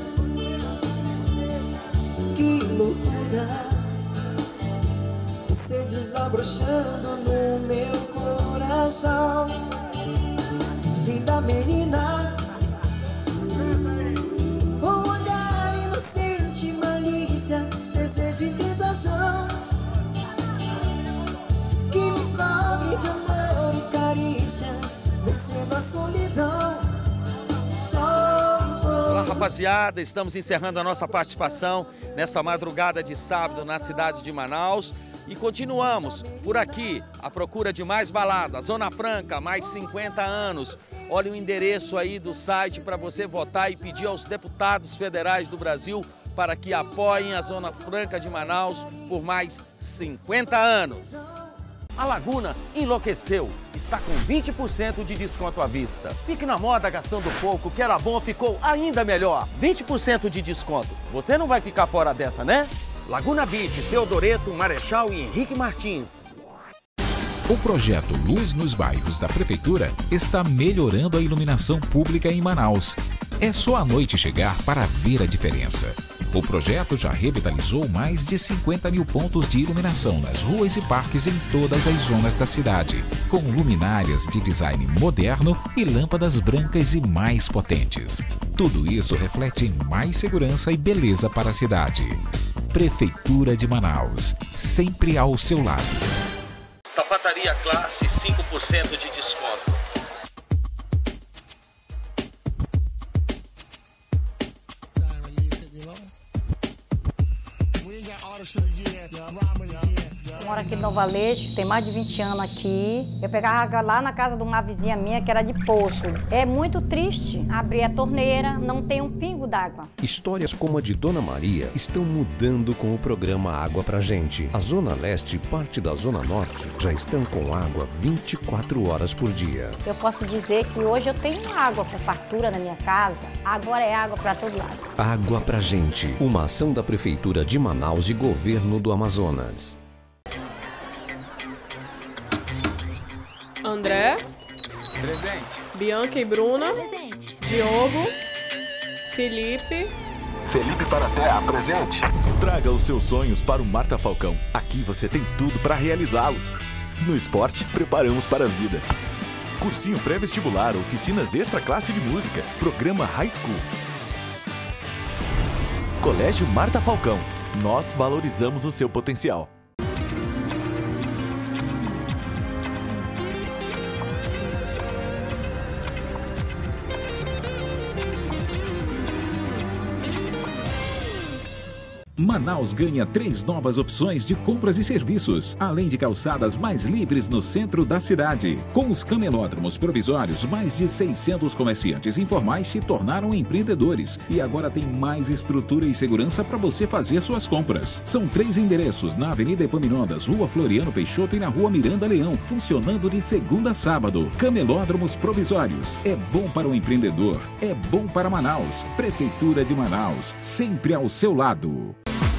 Que loucura, você desabrochando no meu coração. Linda menina, com olhar inocente, malícia, desejo e tentação, que me cobre de amor e carícias, vencendo a solidão. Olá, rapaziada, estamos encerrando a nossa participação nesta madrugada de sábado na cidade de Manaus. E continuamos por aqui, à procura de mais balada. Zona Franca, mais cinquenta anos. Olha o endereço aí do site para você votar e pedir aos deputados federais do Brasil para que apoiem a Zona Franca de Manaus por mais cinquenta anos. A Laguna enlouqueceu, está com vinte por cento de desconto à vista. Fique na moda gastando pouco, que era bom, ficou ainda melhor. vinte por cento de desconto. Você não vai ficar fora dessa, né? Laguna Beach, Teodoreto, Marechal e Henrique Martins. O projeto Luz nos Bairros da Prefeitura está melhorando a iluminação pública em Manaus. É só a noite chegar para ver a diferença. O projeto já revitalizou mais de cinquenta mil pontos de iluminação nas ruas e parques em todas as zonas da cidade, com luminárias de design moderno e lâmpadas brancas e mais potentes. Tudo isso reflete em mais segurança e beleza para a cidade. Prefeitura de Manaus, sempre ao seu lado. Sapataria Classe, cinco por cento de desconto. Eu moro aqui em Novo Aleixo, tem mais de vinte anos aqui. Eu pegava água lá na casa de uma vizinha minha que era de poço. É muito triste. Abrir a torneira, não tem um pingo d'água. Histórias como a de Dona Maria estão mudando com o programa Água Pra Gente. A Zona Leste e parte da Zona Norte já estão com água vinte e quatro horas por dia. Eu posso dizer que hoje eu tenho água com fartura na minha casa. Agora é água para todo lado. Água Pra Gente, uma ação da Prefeitura de Manaus e Governo do Amazonas. André. Presente. Bianca e Bruna. Presente. Diogo. Felipe. Felipe para a Terra, presente. Traga os seus sonhos para o Marta Falcão. Aqui você tem tudo para realizá-los. No esporte, preparamos para a vida. Cursinho pré-vestibular, oficinas extra classe de música, programa High School. Colégio Marta Falcão. Nós valorizamos o seu potencial. Manaus ganha três novas opções de compras e serviços, além de calçadas mais livres no centro da cidade. Com os camelódromos provisórios, mais de seiscentos comerciantes informais se tornaram empreendedores e agora tem mais estrutura e segurança para você fazer suas compras. São três endereços na Avenida Epaminondas, Rua Floriano Peixoto e na Rua Miranda Leão, funcionando de segunda a sábado. Camelódromos provisórios. É bom para o empreendedor, é bom para Manaus. Prefeitura de Manaus, sempre ao seu lado.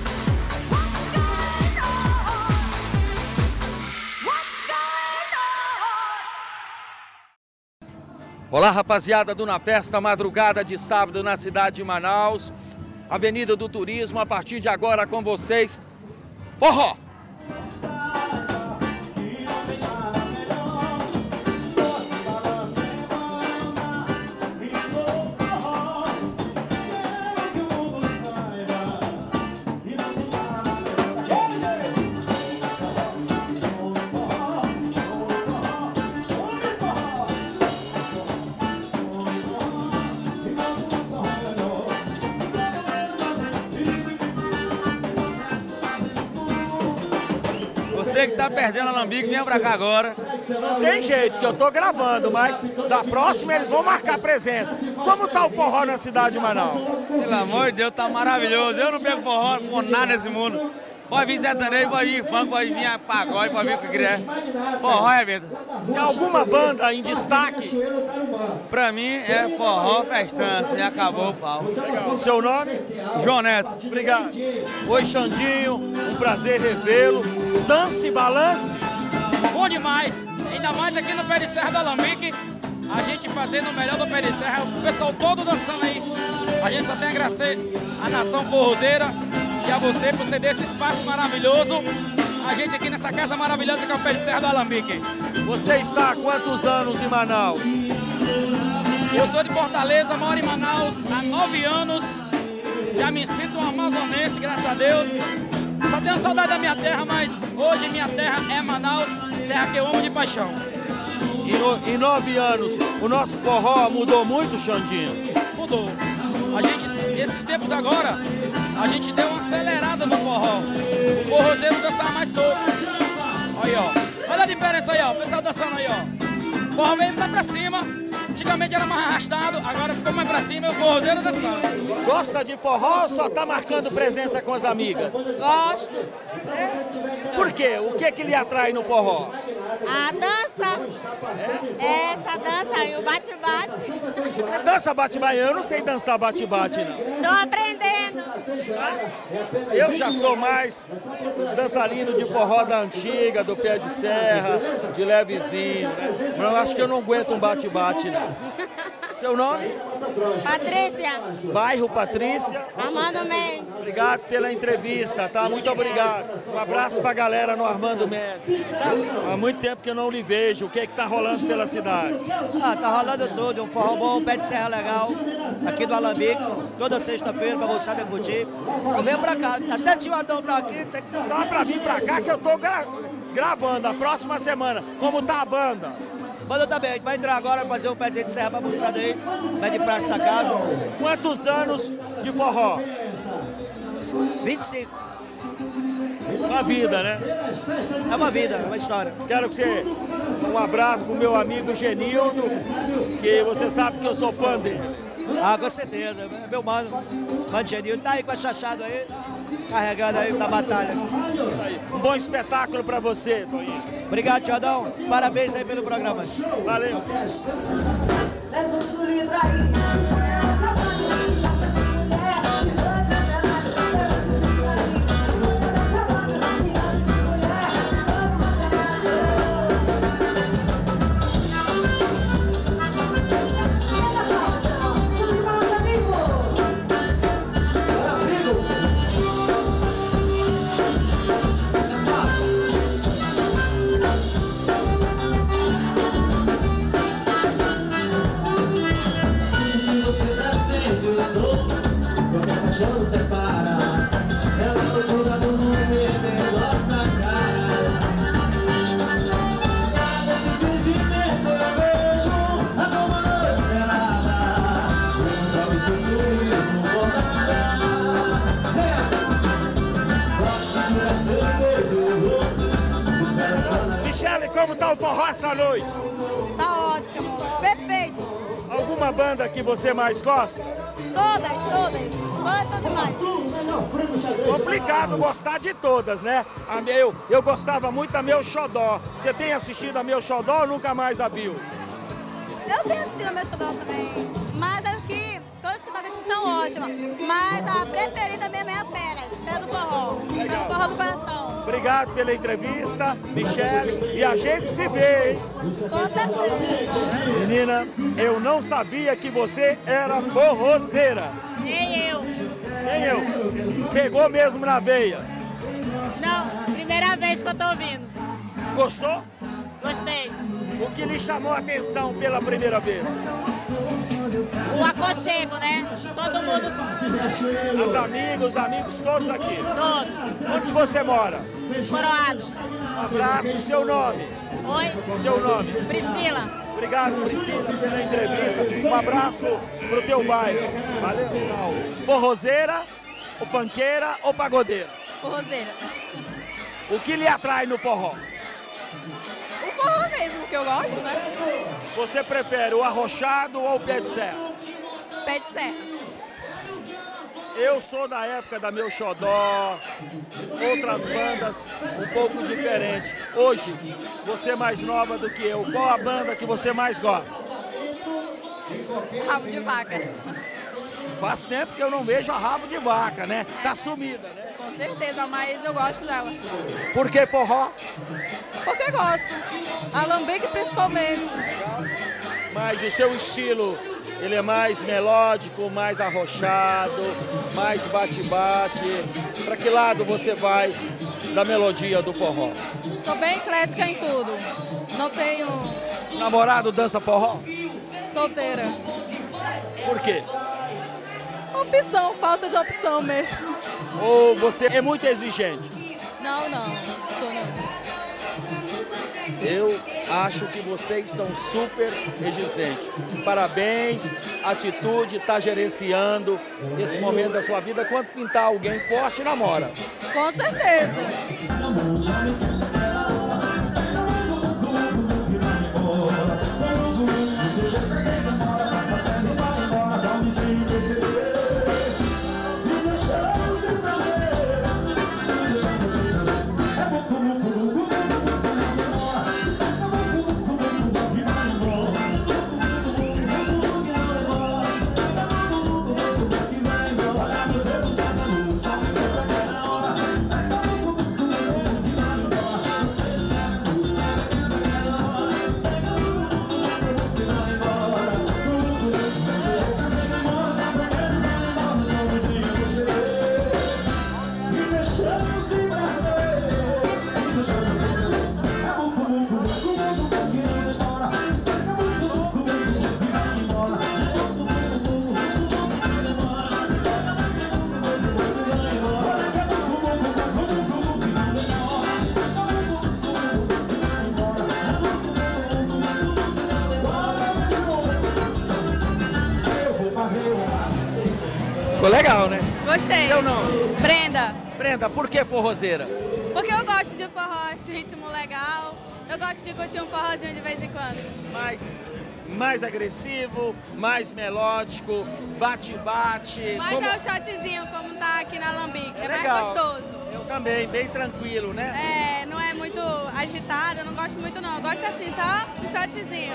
Olá, rapaziada do Na Festa, madrugada de sábado na cidade de Manaus. Avenida do Turismo, a partir de agora com vocês, forró! Você que tá perdendo Alambique, venha pra cá agora. Não tem jeito, que eu tô gravando, mas da próxima eles vão marcar presença. Como tá o forró na cidade de Manaus? Pelo amor de Deus, tá maravilhoso. Eu não pego forró com nada nesse mundo. Pode vir sertanejo, pode vir funk, pode vir pagode, pode vir o que quiser. Forró é vida. Tem alguma banda em destaque? Pra mim é forró festança e acabou o pau. Legal. Seu nome? João Neto. Obrigado. Oi, Xandinho, um prazer revê-lo. Dance e balance. Bom demais, ainda mais aqui no Pé de Serra do Alambique. A gente fazendo o melhor do Pé de Serra, o pessoal todo dançando aí. A gente só tem a agradecer a nação forrozeira e a você por ceder esse espaço maravilhoso. A gente aqui nessa casa maravilhosa que é o Pé de Serra do Alambique. Você está há quantos anos em Manaus? Eu sou de Fortaleza, moro em Manaus há nove anos. Já me sinto um amazonense, graças a Deus. Só tenho saudade da minha terra, mas hoje minha terra é Manaus, terra que eu amo de paixão. E no, em nove anos, o nosso forró mudou muito, Xandinho? Mudou. A gente, esses tempos agora, a gente deu uma acelerada no forró. O forrozeiro dançava mais solto. Aí, ó. Olha a diferença aí, ó. O pessoal dançando aí, ó. O forró veio mais pra cima. Antigamente era mais arrastado, agora ficou mais pra cima e o forrozeiro dançando. Gosta de forró ou só tá marcando presença com as amigas? Gosto. Por quê? O que que lhe atrai no forró? A dança. É, essa dança aí, o bate-bate. Você dança bate-bate? Eu não sei dançar bate-bate, não. Tô aprendendo. Eu já sou mais dançarino de forró da antiga, do Pé de Serra, de levezinho, né? Mas eu acho que eu não aguento um bate-bate, não. Seu nome? Patrícia. Bairro Patrícia. Armando Mendes. Obrigado pela entrevista, tá? Muito obrigado. Um abraço pra galera no Armando Mendes. Tá? Há muito tempo que eu não lhe vejo. O que é que tá rolando pela cidade? Ah, tá rolando tudo. Um forró bom, um Pé de Serra legal. Aqui do Alambique. Toda sexta-feira pra você curtir. Eu venho pra cá. Até tinha um Adão pra aqui. Tem que... Dá pra vir pra cá que eu tô gra gravando a próxima semana. Como tá a banda? Banda também, a gente vai entrar agora, fazer um pezinho de serra pra moçada aí, pé de praça da casa. Quantos anos de forró? vinte e cinco. Uma vida, né? É uma vida, é uma história. Quero que você... Um abraço pro meu amigo Genildo, que você sabe que eu sou fã dele. Ah, com certeza. Meu mano, mano Genildo, tá aí com a chachada aí, carregando aí na batalha. Um bom espetáculo pra você, Toninho. Obrigado, Tiadão. Parabéns aí pelo programa. Valeu. Michele, como tá o forró essa noite? Tá ótimo, perfeito. Alguma banda que você mais gosta? Todas, todas. Todas são demais. Complicado gostar de todas, né? A meu, eu gostava muito da Meu Xodó. Você tem assistido a Meu Xodó ou nunca mais a viu? Eu tenho assistido a Meu Xodó também. Mas aqui, todas que estão aqui são ótimas. Mas a preferida mesmo é a Peras, Peras do Forró. Peras do Forró do Coração. Obrigado pela entrevista, Michele. E a gente se vê, hein? Com certeza. Menina, eu não sabia que você era forrozeira. Nem eu. Nem eu. Pegou mesmo na veia. Não, primeira vez que eu tô ouvindo. Gostou? Gostei. O que lhe chamou a atenção pela primeira vez? O aconchego, né? Todo mundo. Os amigos, os amigos todos aqui. Todos. Onde você mora? Coroado. Um abraço, seu nome? Oi? Seu nome? Priscila. Obrigado, Priscila, pela entrevista. Um abraço pro teu bairro. Valeu, Forrozeira, ou panqueira ou pagodeira? Forrozeira. O que lhe atrai no forró? O forró mesmo, que eu gosto, né? Você prefere o arrochado ou o pé de serra? Pé de serra. Eu sou da época da Meu Xodó, outras bandas um pouco diferentes. Hoje, você é mais nova do que eu. Qual a banda que você mais gosta? Rabo de Vaca. Faz tempo que eu não vejo a Rabo de Vaca, né? Tá sumida, né? Com certeza, mas eu gosto dela. Por que forró? Porque gosto. Alambique principalmente. Mas o seu estilo, ele é mais melódico, mais arrochado, mais bate-bate. Para que lado você vai da melodia do forró? Sou bem eclética em tudo. Não tenho... Namorado dança forró? Solteira. Por quê? Opção, falta de opção mesmo. Ou você é muito exigente? Não, não. Sou não. Eu acho que vocês são super exigentes. Parabéns, atitude, está gerenciando esse momento da sua vida. Quando pintar alguém forte, namora. Com certeza. Ficou legal, né? Gostei. Seu nome? Brenda. Brenda, por que forrozeira? Porque eu gosto de forró, de ritmo legal. Eu gosto de curtir um forrozinho de vez em quando. Mais, mais agressivo, mais melódico, bate-bate. Mas como... é o shotzinho, como tá aqui na Alambique. É, É mais legal. gostoso. Eu também, bem tranquilo, né? É, não é muito agitado, eu não gosto muito não. Eu gosto assim, só do shotzinho.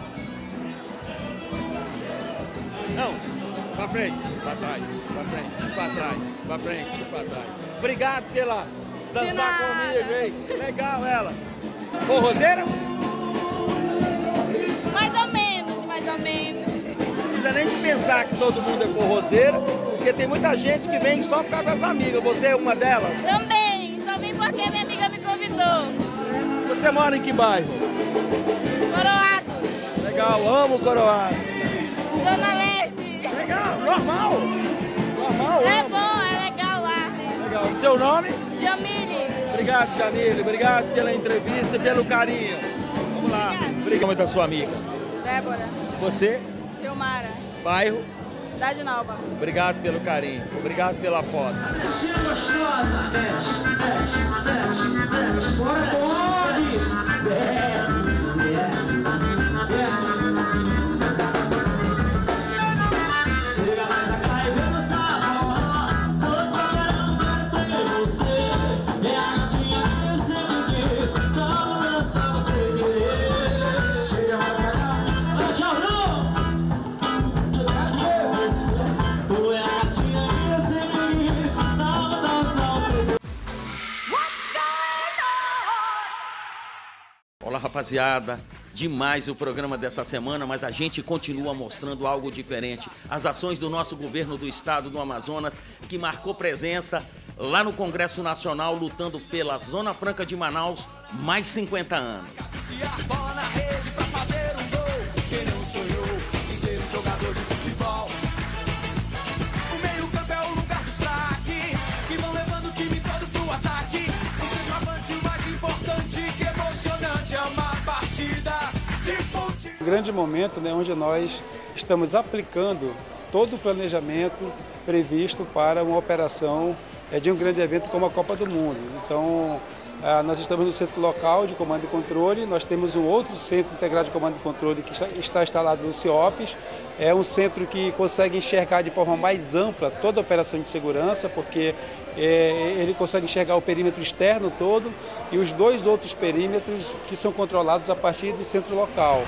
Não. Pra frente, pra trás, pra frente, pra trás, pra frente, pra trás. Obrigado pela dançar comigo, hein? Legal ela. Forrozeira? Mais ou menos, mais ou menos. Não precisa nem de pensar que todo mundo é forrozeira, porque tem muita gente que vem só por causa das amigas. Você é uma delas? Também, só vim porque minha amiga me convidou. Você mora em que bairro? Coroado. Legal, amo Coroado. Zona Leste. Legal, normal. Normal, É amo. bom, é legal lá. Legal. Seu nome? Jamile. Obrigado, Jamile. Obrigado pela entrevista e pelo carinho. Vamos lá. Obrigado muito da sua amiga. Débora. Você? Gilmara. Bairro? Cidade Nova. Obrigado pelo carinho. Obrigado pela foto. Olá, rapaziada. Demais o programa dessa semana, mas a gente continua mostrando algo diferente. As ações do nosso governo do estado do Amazonas, que marcou presença lá no Congresso Nacional, lutando pela Zona Franca de Manaus, mais cinquenta anos. Um grande momento, né, onde nós estamos aplicando todo o planejamento previsto para uma operação é, de um grande evento como a Copa do Mundo. Então, Ah, nós estamos no centro local de comando e controle, nós temos um outro centro integrado de comando e controle que está, está instalado no CIOPS. É um centro que consegue enxergar de forma mais ampla toda a operação de segurança, porque é, ele consegue enxergar o perímetro externo todo e os dois outros perímetros que são controlados a partir do centro local.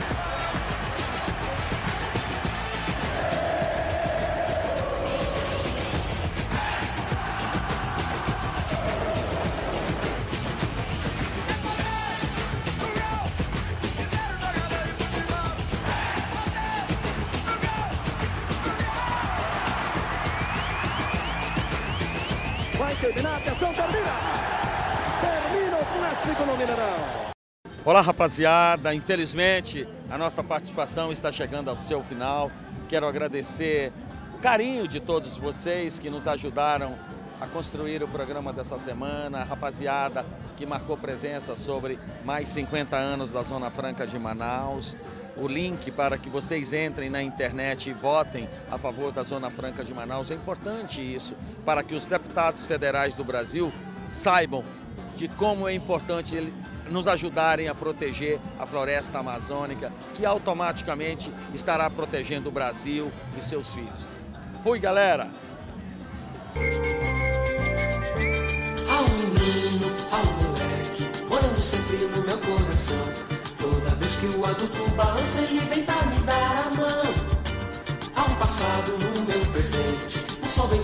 Vai terminar, atenção, termina! Termina o clássico no Mineirão! Olá, rapaziada, infelizmente a nossa participação está chegando ao seu final. Quero agradecer o carinho de todos vocês que nos ajudaram a construir o programa dessa semana, a rapaziada que marcou presença sobre mais cinquenta anos da Zona Franca de Manaus. O link para que vocês entrem na internet e votem a favor da Zona Franca de Manaus. É importante isso, para que os deputados federais do Brasil saibam de como é importante ele nos ajudarem a proteger a floresta amazônica, que automaticamente estará protegendo o Brasil e seus filhos. Fui, galera! Há um menino, há um moleque, morando sempre no meu coração. Toda vez que o adulto balança, ele vem pra me dar a mão. Há um passado no meu presente, o sol vem